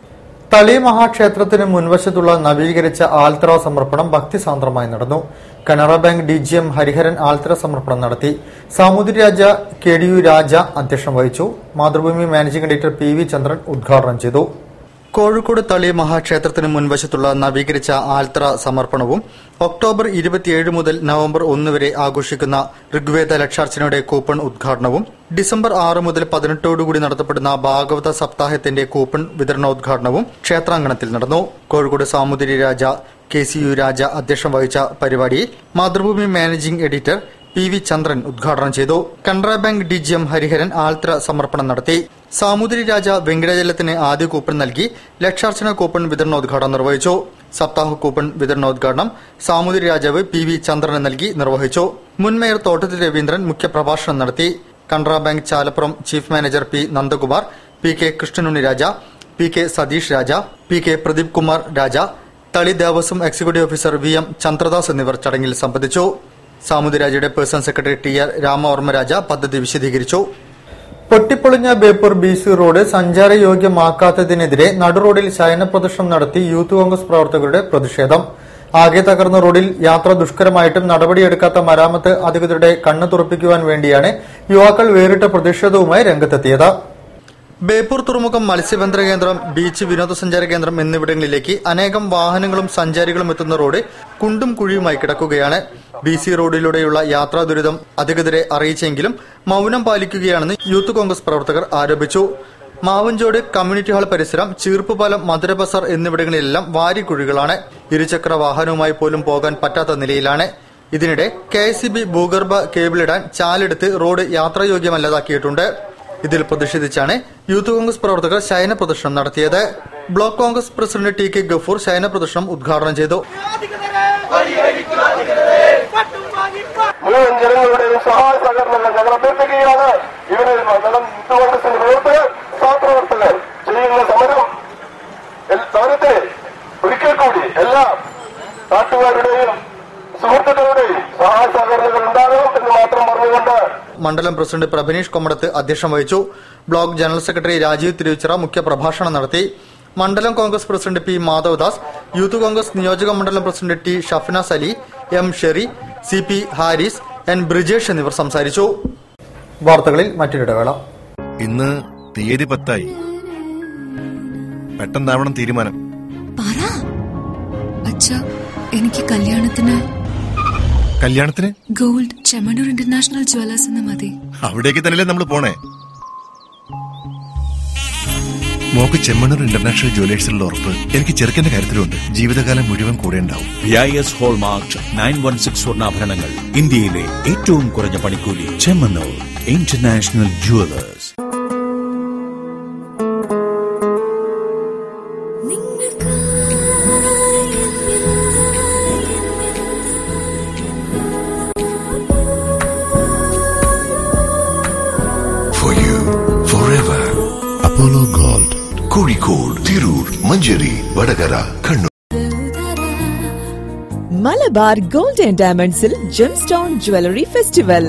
തളി മഹാക്ഷേത്രത്തിന് മുൻവശത്തുള്ള നവീകരിച്ച ആൽത്തറ സമർപ്പണം ഭക്തിസാന്ദ്രമായി നടന്നു. കനറ ബാങ്ക് DGM ഹരിഹരൻ ആൽത്തറ സമർപ്പണം നടത്തി. സാമൂതിരി രാജ KDU രാജ അധ്യക്ഷം വഹിച്ചു. Mathrubhumi managing editor PV Chandran ഉദ്ഘാടനം ചെയ്തു. കോഴിക്കോട് തളി മഹാക്ഷേത്രത്തിന് മുൻവശത്തുള്ള നവീകരിച്ച ആൽത്തറ സമർപ്പണവും ഒക്ടോബർ 27 മുതൽ നവംബർ 1 വരെ ആഘോഷിക്കുന്ന ഋഗ്വേദ ലക്ഷാർച്ചനയുടെ കൂപ്പൺ ഉദ്ഘാടനവും ഡിസംബർ 6 മുതൽ 18 നടത്തപ്പെടുന്ന ഭാഗവത സപ്താഹത്തിന്റെ കൂപ്പൺ വിതരണോദ്ഘാടനവും ക്ഷേത്രാങ്കണത്തിൽ നടന്നു. കോഴിക്കോട് സാമൂതിരി രാജ KCU രാജ അധ്യക്ഷം വഹിച്ച പരിപാടിയിൽ Mathrubhumi managing editor PV Chandran ഉദ്ഘാടനം ചെയ്തു. കനറ ബാങ്ക് DGM ഹരിഹരൻ ആൽത്തറ സമർപ്പണം നടത്തി. സാമൂതിരി രാജ വെങ്കടജലത്തിന് ആദ്യ കൂപ്പൺ നൽകി ലക്ഷാർച്ചന കൂപ്പൺ വിതരണോദ്ഘാടനം നിർവഹിച്ചു. സപ്താഹ കൂപ്പൺ വിതരണോദ്ഘാടനം സാമൂതിരി രാജാവ് PV ചന്ദ്രന് നൽകി നിർവഹിച്ചു. മുൻ മേയർ തോട്ടത്തിൽ രവീന്ദ്രൻ മുഖ്യപ്രഭാഷണം നടത്തി. Canara bank Chalappuram chief manager P Nandakumar, PK Krishnanunni Raja, PK Satheesh Raja, PK Pradeep Kumar Raja, Thali Devaswom executive officer VM Chandradas എന്നിവർ ചടങ്ങിൽ സംബന്ധിച്ചു. സാമൂതിരാജയുടെ personal secretary TR Ramavarma Raja പദ്ധതി വിശദീകരിച്ചു. പൊട്ടിപ്പൊളിഞ്ഞ ബേപ്പൂർ BC റോഡ് സഞ്ചാരയോഗ്യമാക്കാത്തതിനെതിരെ നടുറോഡിൽ ശയനപ്രദർശനം നടത്തി യൂത്ത് കോൺഗ്രസ് പ്രവർത്തകരുടെ പ്രതിഷേധം. ആകെ തകർന്ന റോഡിൽ യാത്ര ദുഷ്കരമായിട്ടും നടപടിയെടുക്കാത്ത മരാമത്ത് അധികൃതരുടെ കണ്ണ് തുറപ്പിക്കുവാൻ വേണ്ടിയാണ് യുവാക്കൾ വേറിട്ട പ്രതിഷേധവുമായി രംഗത്തെത്തിയത്. ബേപ്പൂർ തുറമുഖം, മത്സ്യബന്ധന കേന്ദ്രം, ബീച്ച്, വിനോദസഞ്ചാര കേന്ദ്രം എന്നിവിടങ്ങളിലേക്ക് അനേകം വാഹനങ്ങളും സഞ്ചാരികളും എത്തുന്ന റോഡ് കുണ്ടും കുഴിയുമായി കിടക്കുകയാണ്. BC റോഡിലൂടെയുള്ള യാത്രാ ദുരിതം അധികൃതരെ അറിയിച്ചെങ്കിലും മൌനം പാലിക്കുകയാണെന്ന് യൂത്ത് കോൺഗ്രസ് പ്രവർത്തകർ ആരോപിച്ചു. മാവഞ്ചോട്, കമ്മ്യൂണിറ്റി ഹാൾ പരിസരം, ചീർപ്പുപാലം, മധുര ബസാർ എന്നിവിടങ്ങളിലെല്ലാം വാരിക്കുഴികളാണ്. ഇരുചക്ര വാഹനവുമായി പോലും പോകാൻ പറ്റാത്ത നിലയിലാണ്. ഇതിനിടെ KSEB ഭൂഗർഭ കേബിളിടാൻ ചാലെടുത്ത് റോഡ് യാത്രായോഗ്യമല്ലാതാക്കിയിട്ടുണ്ട്. ഇതിൽ പ്രതിഷേധിച്ചാണ് യൂത്ത് കോൺഗ്രസ് പ്രവർത്തകർ ശയന പ്രദർശനം നടത്തിയത്. Block Congress president TK Gafoor ശയന പ്രദർശനം ഉദ്ഘാടനം ചെയ്തു. മുഴുവൻ ജനങ്ങളുടെയും സഹായ സഹകരണങ്ങൾ ഞങ്ങൾ അഭ്യർത്ഥിക്കുകയാണ്. ഇവിടെ കോൺഗ്രസിന്റെ പ്രവർത്തകർ, സഹപ്രവർത്തകർ ചെയ്യുന്ന സമരത്തെ ഒരിക്കൽ കൂടി എല്ലാ നാട്ടുകാരുടെയും സുഹൃത്തുക്കളുടെയും സഹായ സഹകരണങ്ങൾ ഉണ്ടാകണം എന്ന് മാത്രം പറഞ്ഞുകൊണ്ട് മണ്ഡലം പ്രസിഡന്റ് പ്രഭനീഷ് കൊമ്മടത്ത് അധ്യക്ഷം വഹിച്ചു. Block general secretary Rajeev Thiruvachira മുഖ്യപ്രഭാഷണം നടത്തി. മണ്ഡലം Congress president P Madhavadas, youth Congress നിയോജക മണ്ഡലം പ്രസിഡന്റ് T Shafnas Ali, M Sheri, CP Haris, N Brijesh എന്നിവർ സംസാരിച്ചു. വാർത്തകളിൽ മറ്റൊരിടവേള. ഇന്ന് തീയതി 10 പെട്ടെന്നാവണം തീരുമാനം. എനിക്ക് കല്യാണത്തിന് ഗോൾഡ് ചെമ്മണ്ണൂർ ഇന്റർനാഷണൽ ജ്വല്ലേഴ്സ് എന്ന് മതി. അവിടേക്ക് തന്നെയല്ലേ നമ്മൾ പോണേ. മോക്ക് ചെമ്മണ്ണൂർ ഇന്റർനാഷണൽ ജ്വല്ലേഴ്സിലുള്ള ഉറപ്പ് എനിക്ക് ചെറുക്കന്റെ കാര്യത്തിലുണ്ട്. ജീവിതകാലം മുഴുവൻ കൂടെ ഉണ്ടാവും. BIS ഹോൾമാർക്ക് 916 സ്വർണ്ണാഭരണങ്ങൾ, ഇന്ത്യയിലെ ഏറ്റവും കുറഞ്ഞ പണിക്കൂലി. Chemmanur international jewellers. Apollo Gold, Kozhikode, Tirur, Manjeri, Vadagara, Kannur. Malabar gold and ഡയമണ്ട്സിൽ ജെംസ്റ്റോൺ ജ്വല്ലറി ഫെസ്റ്റിവൽ.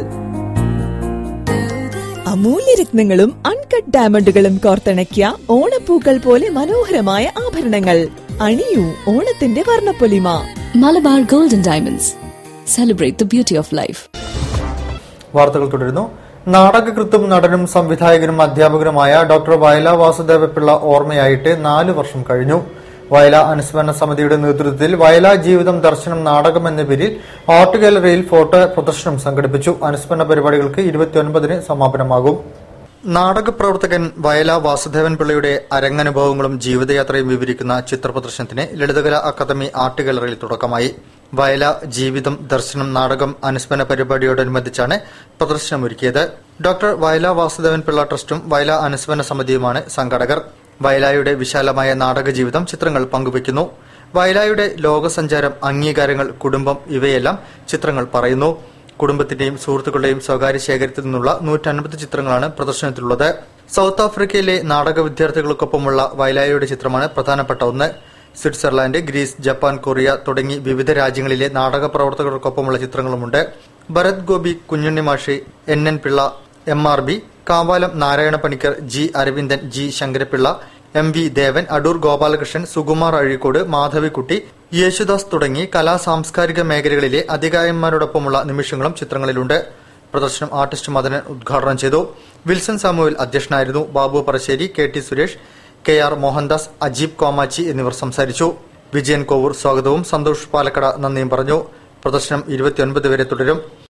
അമൂല്യരത്നങ്ങളും അൺകട്ട് ഡയമണ്ടുകളും കോർത്തിണക്കിയ ഓണപ്പൂക്കൾ പോലെ മനോഹരമായ ആഭരണങ്ങൾ. അണിയൂ ഓണത്തിന്റെ വർണ്ണപ്പൊലിമ. Malabar gold and diamonds, celebrate the beauty of life. വാർത്തകൾ തുടരുന്നു. നാടകകൃത്തും നടനും സംവിധായകനും അധ്യാപകനുമായ ഡോക്ടർ വയല വാസുദേവപിള്ള ഓർമ്മയായിട്ട് 4 വർഷം കഴിഞ്ഞു. വയല അനുസ്മരണ സമിതിയുടെ നേതൃത്വത്തിൽ വയല ജീവിതം ദർശനം നാടകം എന്ന പേരിൽ ആർട്ട് ഗാലറിയിൽ ഫോട്ടോ പ്രദർശനം സംഘടിപ്പിച്ചു. അനുസ്മരണ പരിപാടികൾക്ക് 29-ന് സമാപനമാകും. നാടക പ്രവർത്തകൻ വയല വാസുദേവൻ പിള്ളയുടെ അരങ്ങനുഭവങ്ങളും ജീവിതയാത്രയും വിവരിക്കുന്ന ചിത്രപ്രദർശനത്തിന് ലളിതകലാ അക്കാദമി ആർട്ട് ഗാലറിയിൽ തുടക്കമായി. വയല ജീവിതം ദർശനം നാടകം അനുസ്മരണ പരിപാടിയോടനുബന്ധിച്ചാണ് പ്രദർശനമൊരുക്കിയത്. ഡോക്ടർ വയല വാസുദേവൻ പിള്ള ട്രസ്റ്റും വയല അനുസ്മരണ സമിതിയുമാണ് സംഘാടകർ. വയലായുടെ വിശാലമായ നാടക ജീവിതം ചിത്രങ്ങൾ പങ്കുവയ്ക്കുന്നു. വയലായുടെ ലോകസഞ്ചാരം, അംഗീകാരങ്ങൾ, കുടുംബം ഇവയെല്ലാം ചിത്രങ്ങൾ പറയുന്നു. കുടുംബത്തിന്റെയും സുഹൃത്തുക്കളുടെയും സ്വകാര്യ ശേഖരത്തിൽ നിന്നുള്ള 150 ചിത്രങ്ങളാണ് പ്രദർശനത്തിലുള്ളത്. സൌത്ത് ആഫ്രിക്കയിലെ നാടക വിദ്യാർത്ഥികൾക്കൊപ്പമുള്ള വയലായയുടെ ചിത്രമാണ് പ്രധാനപ്പെട്ട ഒന്ന്. സ്വിറ്റ്സർലാൻഡ്, ഗ്രീസ്, ജപ്പാൻ, കൊറിയ തുടങ്ങി വിവിധ രാജ്യങ്ങളിലെ നാടക പ്രവർത്തകർക്കൊപ്പമുള്ള ചിത്രങ്ങളുമുണ്ട്. Bharat Gopi, Kunjunni മാഷി, NN Pillai, MRB, Kavalam Narayana Panicker, G Aravindan, G Sankara Pillai, MV ദേവൻ, അടൂർ ഗോപാലകൃഷ്ണൻ, സുകുമാർ അഴീക്കോട്, മാധവിക്കുട്ടി, യേശുദാസ് തുടങ്ങി കലാ സാംസ്കാരിക മേഖലകളിലെ അധികായന്മാരോടൊപ്പമുള്ള നിമിഷങ്ങളും ചിത്രങ്ങളിലുണ്ട്. പ്രദർശനം ആർട്ടിസ്റ്റ് മദനൻ ഉദ്ഘാടനം ചെയ്തു. വിൽസൺ സാമുവൽ അധ്യക്ഷനായിരുന്നു. ബാബു പറശ്ശേരി, KT സുരേഷ്, KR മോഹൻദാസ്, അജീബ് കോമാച്ചി എന്നിവർ സംസാരിച്ചു. വിജയൻ കോവൂർ സ്വാഗതവും സന്തോഷ് പാലക്കട നന്ദിയും പറഞ്ഞു. പ്രദർശനം 29 വരെ തുടരും.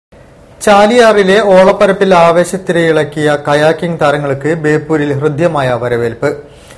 ചാലിയാറിലെ ഓളപ്പരപ്പിൽ ആവേശത്തിരയിളക്കിയ കയാക്കിംഗ് താരങ്ങൾക്ക് ബേപ്പൂരിൽ ഹൃദ്യമായ വരവേൽപ്പ്.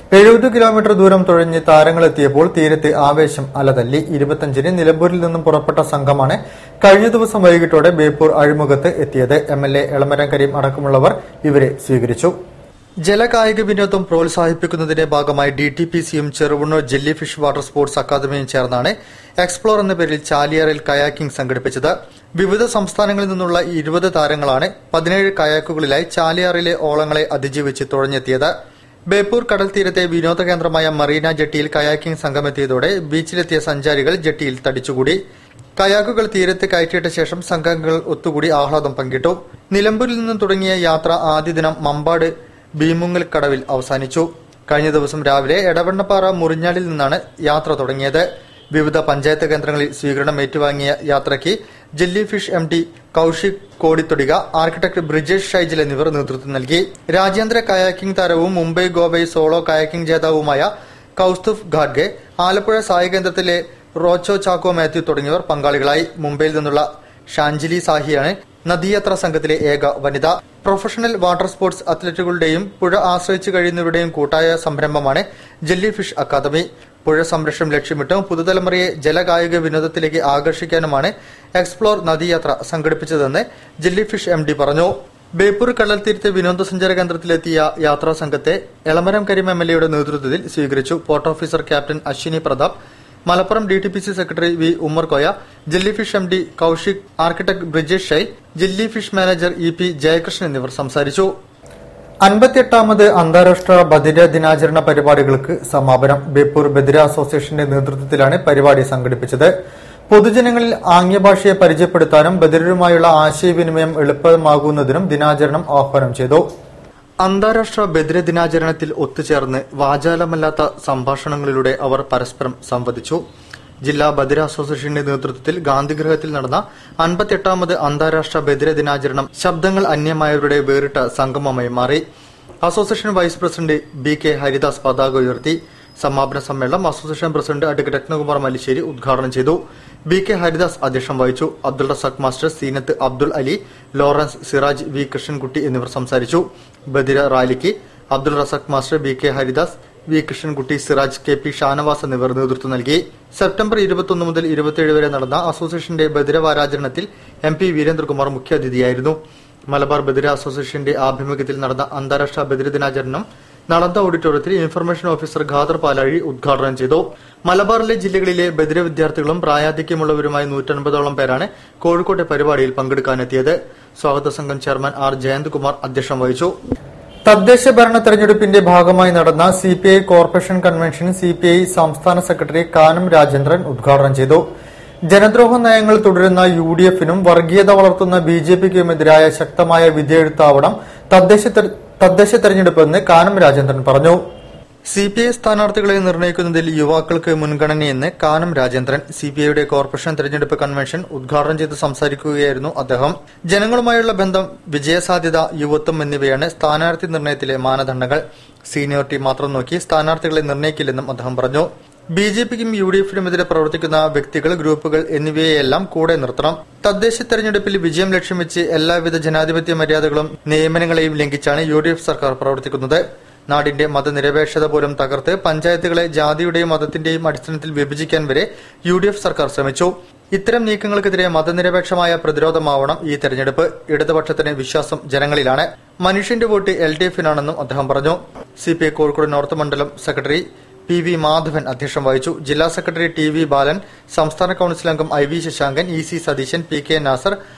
70 കിലോമീറ്റർ ദൂരം തുഴഞ്ഞ് താരങ്ങളെത്തിയപ്പോൾ തീരത്ത് ആവേശം അലതല്ലി. 25-ന് നിലമ്പൂരിൽ നിന്നും പുറപ്പെട്ട സംഘമാണ് കഴിഞ്ഞ ദിവസം വൈകിട്ടോടെ ബേപ്പൂർ അഴിമുഖത്ത് എത്തിയത്. MLA എളമരം കരീം അടക്കമുള്ളവർ ഇവരെ സ്വീകരിച്ചു. ജലകായിക വിനോദം പ്രോത്സാഹിപ്പിക്കുന്നതിന്റെ ഭാഗമായി DTPCയും Cheruvannur jelly fish water sports അക്കാദമിയും ചേർന്നാണ് എക്സ്പ്ലോർ എന്ന പേരിൽ ചാലിയാറിൽ കയാക്കിംഗ് സംഘടിപ്പിച്ചത്. വിവിധ സംസ്ഥാനങ്ങളിൽ നിന്നുള്ള 20 താരങ്ങളാണ് 17 കയാക്കുകളിലായി ചാലിയാറിലെ ഓളങ്ങളെ അതിജീവിച്ച് തുഴഞ്ഞെത്തിയത്. ബേപ്പൂർ കടൽ തീരത്തെ വിനോദ കേന്ദ്രമായ മറീന ജെട്ടിയിൽ കയാക്കിംഗ് സംഘമെത്തിയതോടെ ബീച്ചിലെത്തിയ സഞ്ചാരികൾ ജെട്ടിയിൽ തടിച്ചുകൂടി. കയാക്കുകൾ തീരത്ത് കയറ്റിയിട്ട ശേഷം സംഘങ്ങൾ ഒത്തുകൂടി ആഹ്ലാദം പങ്കിട്ടു. നിലമ്പൂരിൽ നിന്നും തുടങ്ങിയ യാത്ര ആദ്യ ദിനം മമ്പാട് ഭീമുങ്ങൽ കടവിൽ അവസാനിച്ചു. കഴിഞ്ഞ ദിവസം രാവിലെ എടവണ്ണപ്പാറ മുറിഞ്ഞാലിൽ നിന്നാണ് യാത്ര തുടങ്ങിയത്. വിവിധ പഞ്ചായത്ത് കേന്ദ്രങ്ങളിൽ സ്വീകരണം ഏറ്റുവാങ്ങിയ യാത്രയ്ക്ക് jelly fish MD Kaushik Kodithodika, architect Brijesh Shyjil എന്നിവർ നേതൃത്വം നൽകി. രാജ്യാന്തര കയാക്കിംഗ് താരവും മുംബൈ ഗോവൈ സോളോ കയാക്കിംഗ് ജേതാവുമായ കൌസ്തുഫ് ഘാഡ്ഗെ, ആലപ്പുഴ സായി കേന്ദ്രത്തിലെ റോച്ചോ ചാക്കോ മാത്യു തുടങ്ങിയവർ പങ്കാളികളായി. മുംബൈയിൽ നിന്നുള്ള ഷാഞ്ചിലി സാഹിയാണ് നദീയാത്രാ സംഘത്തിലെ ഏക വനിത. പ്രൊഫഷണൽ വാട്ടർ സ്പോർട്സ് അത്ലറ്റുകളുടെയും പുഴ ആശ്രയിച്ചു കഴിയുന്നവരുടെയും കൂട്ടായ സംരംഭമാണ് ജെല്ലി ഫിഷ് അക്കാദമി. പുഴ സംരക്ഷണം ലക്ഷ്യമിട്ടും പുതുതലമുറയെ ജലകായിക വിനോദത്തിലേക്ക് ആകർഷിക്കാനുമാണ് എക്സ്പ്ലോർ നദീയാത്ര സംഘടിപ്പിച്ചതെന്ന് ജെല്ലി ഫിഷ് MD പറഞ്ഞു. ബേപ്പൂർ കടൽത്തീരത്തെ വിനോദസഞ്ചാര കേന്ദ്രത്തിലെത്തിയ യാത്രാ സംഘത്തെ എളമരം കരീം MLAയുടെ നേതൃത്വത്തിൽ സ്വീകരിച്ചു. Port officer captain Ashwini Prathap, Malappuram DTPC secretary V Ummer Koya, jelly fish MD Kaushik, architect Brijesh Shyl, jelly fish manager EP Jayakrishnan എന്നിവർ സംസാരിച്ചു. 58ാമത് അന്താരാഷ്ട്ര ബദിര ദിനാചരണ പരിപാടികൾക്ക് സമാപനം. ബേപ്പൂർ ബദിര അസോസിയേഷന്റെ നേതൃത്വത്തിലാണ് പരിപാടി സംഘടിപ്പിച്ചത്. പൊതുജനങ്ങളിൽ ആംഗ്യഭാഷയെ പരിചയപ്പെടുത്താനും ബദിരരുമായുള്ള ആശയവിനിമയം എളുപ്പമാകുന്നതിനും ദിനാചരണം ആഹ്വാനം ചെയ്തു. അന്താരാഷ്ട്ര ബദിര ദിനാചരണത്തിൽ ഒത്തുചേർന്ന് വാചാലമല്ലാത്ത സംഭാഷണങ്ങളിലൂടെ അവർ പരസ്പരം സംവദിച്ചു. ജില്ലാ ബദിര അസോസിയേഷന്റെ നേതൃത്വത്തിൽ ഗാന്ധിഗൃഹത്തിൽ നടന്ന 58ാമത് അന്താരാഷ്ട്ര ബദിര ദിനാചരണം ശബ്ദങ്ങൾ അന്യമായവരുടെ വേറിട്ട സംഗമമായി മാറി. Association vice president BK Haridas പതാക ഉയർത്തി. സമാപന സമ്മേളനം association president advocate Ratnakumar Mallissery ഉദ്ഘാടനം ചെയ്തു. BK ഹരിദാസ് അധ്യക്ഷം വഹിച്ചു. Abdul Razak master, Zeenath Abdul Ali, Lawrence, Siraj, V Krishnankutty എന്നിവർ സംസാരിച്ചു. ബദിര റാലിക്ക് Abdul Razak master, BK Haridas, V Krishnankutty, Siraj, KP Shanavas എന്നിവർ നേതൃത്വം നൽകി. സെപ്റ്റംബർ 21 മുതൽ 27 വരെ നടന്ന അസോസിയേഷന്റെ ബദിര വാരാചരണത്തിൽ MP വീരേന്ദ്രകുമാർ മുഖ്യാതിഥിയായിരുന്നു. മലബാർ ബദിര അസോസിയേഷന്റെ ആഭിമുഖ്യത്തിൽ നടന്ന അന്താരാഷ്ട്ര ബദിര ദിനാചരണം നളന്ദ ഓഡിറ്റോറിയത്തിൽ ഇൻഫർമേഷൻ ഓഫീസർ ഖാദർ പാലാഴി ഉദ്ഘാടനം ചെയ്തു. മലബാറിലെ ജില്ലകളിലെ ബദിര വിദ്യാർത്ഥികളും പ്രായാധിക്യമുള്ളവരുമായ 150ഓളം പേരാണ് കോഴിക്കോട്ടെ പരിപാടിയിൽ പങ്കെടുക്കാനെത്തിയത്. സ്വാഗത സംഘം ചെയർമാൻ R ജയന്ത്കുമാർ അധ്യക്ഷം വഹിച്ചു. തദ്ദേശ ഭരണ തെരഞ്ഞെടുപ്പിന്റെ ഭാഗമായി നടന്ന CPI കോർപ്പറേഷൻ കൺവെൻഷൻ CPI സംസ്ഥാന സെക്രട്ടറി കാനം രാജേന്ദ്രൻ ഉദ്ഘാടനം ചെയ്തു. ജനദ്രോഹ നയങ്ങൾ തുടരുന്ന UDFനും വർഗീയത വളർത്തുന്ന BJPക്കുമെതിരായ ശക്തമായ വിധിയെഴുത്താവണം തദ്ദേശ തെരഞ്ഞെടുപ്പെന്ന് കാനം രാജേന്ദ്രൻ പറഞ്ഞു. CPI സ്ഥാനാർത്ഥികളെ നിർണ്ണയിക്കുന്നതിൽ യുവാക്കൾക്ക് മുൻഗണനയെന്ന് കാനം രാജേന്ദ്രൻ. CPIയുടെ കോർപ്പറേഷൻ തെരഞ്ഞെടുപ്പ് കൺവെൻഷൻ ഉദ്ഘാടനം ചെയ്ത് സംസാരിക്കുകയായിരുന്നു അദ്ദേഹം. ജനങ്ങളുമായുള്ള ബന്ധം, വിജയസാധ്യത, യുവത്വം എന്നിവയാണ് സ്ഥാനാർത്ഥി നിർണ്ണയത്തിലെ മാനദണ്ഡങ്ങൾ. സീനിയോറിറ്റി മാത്രം നോക്കി സ്ഥാനാർത്ഥികളെ നിർണ്ണയിക്കില്ലെന്നും അദ്ദേഹം പറഞ്ഞു. BJPക്കും UDFനുമെതിരെ പ്രവർത്തിക്കുന്ന വ്യക്തികൾ, ഗ്രൂപ്പുകൾ എന്നിവയെല്ലാം കൂടെ നിർത്തണം. തദ്ദേശ തെരഞ്ഞെടുപ്പിൽ വിജയം ലക്ഷ്യം വെച്ച് എല്ലാവിധ ജനാധിപത്യ മര്യാദകളും നിയമനങ്ങളെയും ലംഘിച്ചാണ് UDF സർക്കാർ പ്രവർത്തിക്കുന്നത്. നാടിന്റെ മതനിരപേക്ഷത പോലും തകർത്ത് പഞ്ചായത്തുകളെ ജാതിയുടെയും മതത്തിന്റെയും അടിസ്ഥാനത്തിൽ വിഭജിക്കാൻ വരെ UDF സർക്കാർ ശ്രമിച്ചു. ഇത്തരം നീക്കങ്ങൾക്കെതിരെ മതനിരപേക്ഷമായ പ്രതിരോധമാവണം ഈ തെരഞ്ഞെടുപ്പ്. ഇടതുപക്ഷത്തിന് വിശ്വാസം ജനങ്ങളിലാണ്. മനുഷ്യന്റെ വോട്ട് LDFനാണെന്നും അദ്ദേഹം പറഞ്ഞു. CPI കോഴിക്കോട് നോർത്ത് മണ്ഡലം സെക്രട്ടറി PV മാധവൻ അധ്യക്ഷം വഹിച്ചു. ജില്ലാ സെക്രട്ടറി TV ബാലൻ, സംസ്ഥാന കൌൺസിൽ അംഗം IV Shashankan, EC Satheesan, PK Nasar,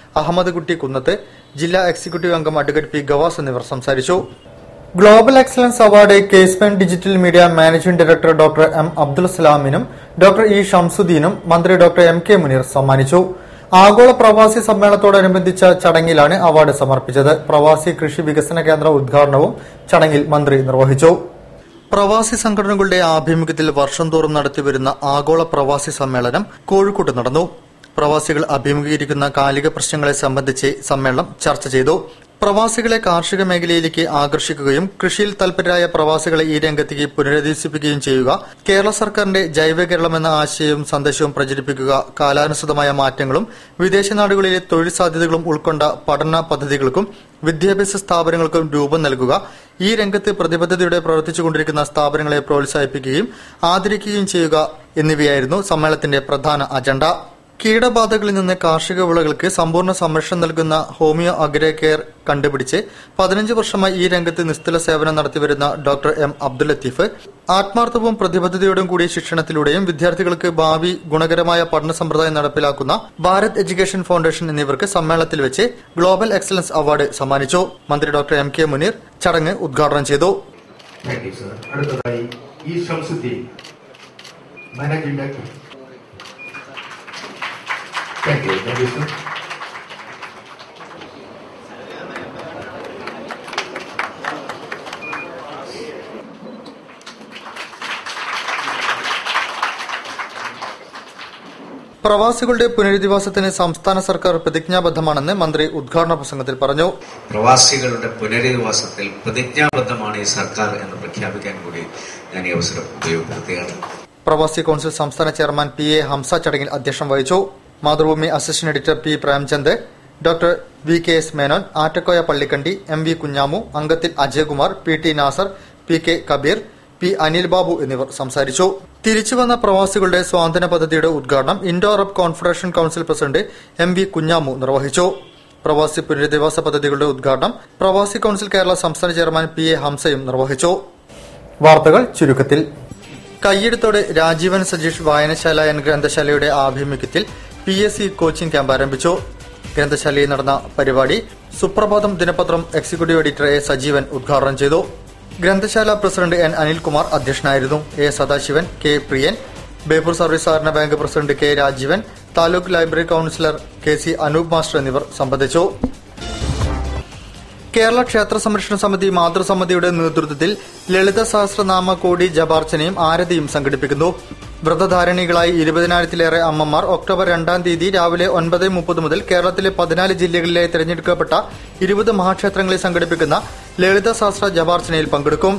Ahmed കുട്ടി കുന്നത്ത്, ജില്ലാ എക്സിക്യൂട്ടീവ് അംഗം അഡ്വക്കേറ്റ് പി ഗവാസ് എന്നിവർ സംസാരിച്ചു. ഗ്ലോബൽ എക്സലൻസ് അവാർഡ് കേസ്പെൻ digital media managing director doctor M Abdul സലാമിനും ഡോക്ടർ ഇ ഷംസുദ്ദീനും മന്ത്രി ഡോക്ടർ എം കെ മുനീർ സമ്മാനിച്ചു. ആഗോള പ്രവാസി സമ്മേളനത്തോടനുബന്ധിച്ച ചടങ്ങിലാണ് അവാർഡ് സമർപ്പിച്ചത്. പ്രവാസി കൃഷി വികസന കേന്ദ്ര ഉദ്ഘാടനവും ചടങ്ങിൽ മന്ത്രി നിർവഹിച്ചു. പ്രവാസി സംഘടനകളുടെ ആഭിമുഖ്യത്തിൽ വർഷം തോറും നടത്തിവരുന്ന ആഗോള പ്രവാസി സമ്മേളനം കോഴിക്കോട്ട് നടന്നു. പ്രവാസികൾ അഭിമുഖീകരിക്കുന്ന കാലിക പ്രശ്നങ്ങളെ സംബന്ധിച്ച് സമ്മേളനം ചർച്ച ചെയ്തു. പ്രവാസികളെ കാർഷിക മേഖലയിലേക്ക് ആകർഷിക്കുകയും കൃഷിയിൽ തൽപരരായ പ്രവാസികളെ ഈ രംഗത്തേക്ക് പുനരധിവസിപ്പിക്കുകയും ചെയ്യുക, കേരള സർക്കാരിന്റെ ജൈവ കേരളം എന്ന ആശയവും സന്ദേശവും പ്രചരിപ്പിക്കുക, കാലാനുസൃതമായ മാറ്റങ്ങളും വിദേശ നാടുകളിലെ തൊഴിൽ സാധ്യതകളും ഉൾക്കൊണ്ട പഠന പദ്ധതികൾക്കും വിദ്യാഭ്യാസ സ്ഥാപനങ്ങൾക്കും രൂപം നൽകുക, ഈ രംഗത്ത് പ്രതിബദ്ധതയോടെ പ്രവർത്തിച്ചുകൊണ്ടിരിക്കുന്ന സ്ഥാപനങ്ങളെ പ്രോത്സാഹിപ്പിക്കുകയും ആദരിക്കുകയും ചെയ്യുക എന്നിവയായിരുന്നു സമ്മേളനത്തിന്റെ പ്രധാന അജണ്ട. കീടബാധകളിൽ നിന്ന് കാർഷിക വിളകൾക്ക് സമ്പൂർണ്ണ സംരക്ഷണം നൽകുന്ന ഹോമിയോ അഗ്രോ കെയർ കണ്ടുപിടിച്ച് 15 വർഷമായി ഈ രംഗത്ത് നിസ്തുല സേവനം നടത്തിവരുന്ന ഡോക്ടർ എം അബ്ദുൽ ലത്തീഫ് ആത്മാർത്ഥവും പ്രതിബദ്ധതയോടും കൂടിയ ശിക്ഷണത്തിലൂടെയും വിദ്യാർത്ഥികൾക്ക് ഭാവി ഗുണകരമായ പഠന സമ്പ്രദായം നടപ്പിലാക്കുന്ന ഭാരത് എഡ്യൂക്കേഷൻ ഫൗണ്ടേഷൻ എന്നിവർക്ക് സമ്മേളനത്തിൽ വെച്ച് ഗ്ലോബൽ എക്സലൻസ് അവാർഡ് സമ്മാനിച്ചു. മന്ത്രി ഡോക്ടർ എം കെ മുനീർ ചടങ്ങ് ഉദ്ഘാടനം ചെയ്തു. അടുത്തതായി E Shamsuddin, managing director. Thank you, sir. പ്രവാസികളുടെ പുനരധിവാസത്തിന് സംസ്ഥാന സർക്കാർ പ്രതിജ്ഞാബദ്ധമാണെന്ന് മന്ത്രി ഉദ്ഘാടന പ്രസംഗത്തിൽ പറഞ്ഞു. പ്രവാസികളുടെ പുനരധിവാസത്തിൽ പ്രതിജ്ഞാബദ്ധമാണ് ഈ സർക്കാർ എന്ന് പ്രഖ്യാപിക്കാൻ കൂടി ഞാൻ ഈ അവസരം ഉപയോഗപ്പെടുത്തുകയാണ്. പ്രവാസി കൌൺസിൽ സംസ്ഥാന ചെയർമാൻ പി എ ഹംസ ചടങ്ങിൽ അധ്യക്ഷം വഹിച്ചു. Mathrubhumi assistant editor P Premchand, doctor V K S Menon, Attakoya Pallikandi, M V Kunhamu, അംഗത്തിൽ Ajayakumar, P T Nasar, P K Kabeer, P Anil Babu എന്നിവർ സംസാരിച്ചു. തിരിച്ചുവന്ന പ്രവാസികളുടെ സ്വാതന്ത്ര്യ പദ്ധതിയുടെ ഉദ്ഘാടനം Indo Arab confederation council president M V Kunhamu നിർവഹിച്ചു. പ്രവാസി പുനരധിവാസ പദ്ധതികളുടെ ഉദ്ഘാടനം പ്രവാസി കൌൺസിൽ കേരള സംസ്ഥാന ചെയർമാൻ പി എ ഹംസയും നിർവഹിച്ചു. വാർത്തകൾ ചുരുക്കത്തിൽ. കയ്യെടുത്തോടെ രാജീവൻ സജീഷ് വായനശാല എന്ന ഗ്രന്ഥശാലയുടെ ആഭിമുഖ്യത്തിൽ PSC കോച്ചിംഗ് ക്യാമ്പ് ആരംഭിച്ചു. ഗ്രന്ഥശാലയിൽ നടന്ന പരിപാടി സുപ്രഭാതം ദിനപത്രം എക്സിക്യൂട്ടീവ് എഡിറ്റർ എ സജീവൻ ഉദ്ഘാടനം ചെയ്തു. ഗ്രന്ഥശാല പ്രസിഡന്റ് എൻ അനിൽകുമാർ അധ്യക്ഷനായിരുന്നു. A Sadasivan, K Priyan, Beypore service സഹകരണ bank president K Rajeevan, taluk library councillor K C Anoop master എന്നിവർ സംബന്ധിച്ചു. കേരള ക്ഷേത്ര സംരക്ഷണ സമിതി മാതൃസമിതിയുടെ നേതൃത്വത്തിൽ ലളിത സഹസ്രനാമ കോടി ജപാർച്ചനയും ആരതിയും സംഘടിപ്പിക്കുന്നു. വ്രതധാരണികളായി 20,000-ലേറെ അമ്മമാർ ഒക്ടോബർ 2-ാം തീയതി രാവിലെ 9:30 മുതൽ കേരളത്തിലെ 14 ജില്ലകളിലായി തിരഞ്ഞെടുക്കപ്പെട്ട 20 മഹാക്ഷേത്രങ്ങളിൽ സംഘടിപ്പിക്കുന്ന ലളിത സഹസ്ര ജപാർച്ചനയിൽ പങ്കെടുക്കും.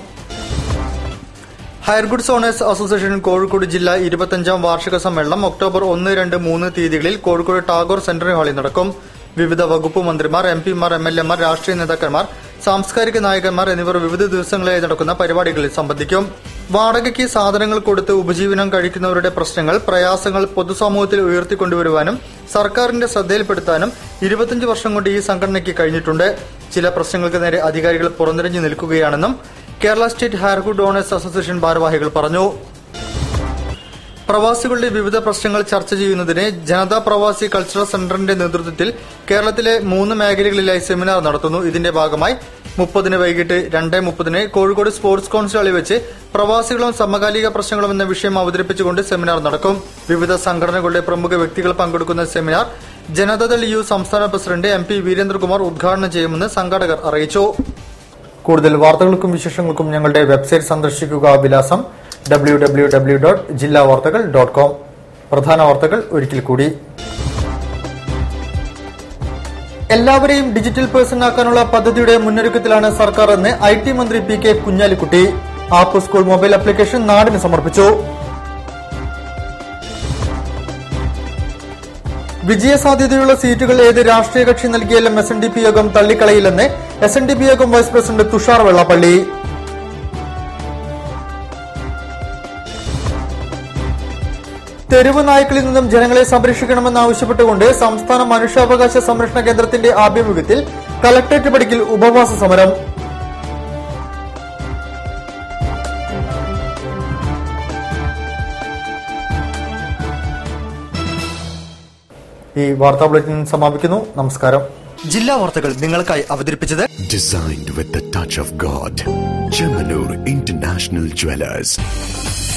Hire goods owners association Kozhikode ജില്ലാ 25ാം വാർഷിക സമ്മേളനം ഒക്ടോബർ 1, 2, 3 തീയതികളിൽ കോഴിക്കോട് ടാഗോർ സെന്ററി ഹാളിൽ നടക്കും. വിവിധ വകുപ്പ് മന്ത്രിമാർ, MP-മാർ, MLA-മാർ, രാഷ്ട്രീയ നേതാക്കന്മാർ, സാംസ്കാരിക നായകന്മാർ എന്നിവർ വിവിധ ദിവസങ്ങളിലായി നടക്കുന്ന പരിപാടികളിൽ സംബന്ധിക്കും. വാടകയ്ക്ക് സാധനങ്ങൾ കൊടുത്ത് ഉപജീവനം കഴിക്കുന്നവരുടെ പ്രശ്നങ്ങൾ, പ്രയാസങ്ങൾ പൊതുസമൂഹത്തിൽ ഉയർത്തിക്കൊണ്ടുവരുവാനും സർക്കാരിന്റെ ശ്രദ്ധയിൽപ്പെടുത്താനും 25 വർഷം കൊണ്ട് ഈ സംഘടനയ്ക്ക് കഴിഞ്ഞിട്ടുണ്ട്. ചില പ്രശ്നങ്ങൾക്ക് നേരെ അധികാരികൾ പുറംതിരിഞ്ഞു നിൽക്കുകയാണെന്നും Kerala state hire good owners association ഭാരവാഹികൾ പറഞ്ഞു. പ്രവാസികളുടെ വിവിധ പ്രശ്നങ്ങൾ ചർച്ച ചെയ്യുന്നതിന് ജനതാ പ്രവാസി കൾച്ചറൽ സെന്ററിന്റെ നേതൃത്വത്തിൽ കേരളത്തിലെ 3 മേഖലകളിലായി സെമിനാർ നടത്തുന്നു. ഇതിന്റെ ഭാഗമായി 30-ന് വൈകിട്ട് 2:30-ന് കോഴിക്കോട് സ്പോർട്സ് കൌൺസിൽ ഹാളിൽ വെച്ച് പ്രവാസികളും സമകാലിക പ്രശ്നങ്ങളും എന്ന വിഷയം അവതരിപ്പിച്ചുകൊണ്ട് സെമിനാർ നടക്കും. വിവിധ സംഘടനകളുടെ പ്രമുഖ വ്യക്തികൾ പങ്കെടുക്കുന്ന സെമിനാർ ജനതാദൾ യു സംസ്ഥാന പ്രസിഡന്റ് MP വീരേന്ദ്രകുമാർ ഉദ്ഘാടനം ചെയ്യുമെന്ന് സംഘാടകർ അറിയിച്ചു. കൂടുതൽ വാർത്തകൾക്കും വിശേഷങ്ങൾക്കും ഞങ്ങളുടെ വെബ്സൈറ്റ് സന്ദർശിക്കുക. വിലാസം www.jillavartakal.com. പ്രധാന വാർത്തകൾ ഒരിക്കൽ കൂടി. എല്ലാവരെയും ഡിജിറ്റൽ പേഴ്സൺ ആക്കാനുള്ള പദ്ധതിയുടെ മുന്നൊരുക്കത്തിലാണ് സർക്കാർ എന്ന് IT മന്ത്രി PK Kunhalikutty. App school mobile application നാടിന് സമർപ്പിച്ചു. വിജയസാധ്യതയുള്ള സീറ്റുകൾ ഏത് രാഷ്ട്രീയ കക്ഷി നൽകിയാലും SNDP യോഗം തള്ളിക്കളയില്ലെന്ന് SNDP യോഗം വൈസ് പ്രസിഡന്റ് തുഷാർ വെള്ളാപ്പള്ളി. തെരുവ് നായ്ക്കളിൽ നിന്നും ജനങ്ങളെ സംരക്ഷിക്കണമെന്നാവശ്യപ്പെട്ടുകൊണ്ട് സംസ്ഥാന മനുഷ്യാവകാശ സംരക്ഷണ കേന്ദ്രത്തിന്റെ ആഭിമുഖ്യത്തിൽ കലക്ടറേറ്റ് പടിക്കൽ ഉപവാസ സമരം. ഈ വാർത്താ ബുള്ളറ്റിൻ സമാപിക്കുന്നു. നമസ്കാരം. ജില്ലാ വാർത്തകൾ നിങ്ങൾക്കായി അവതരിപ്പിച്ചത് Designed with the touch of God. Chemanur International Jewelers.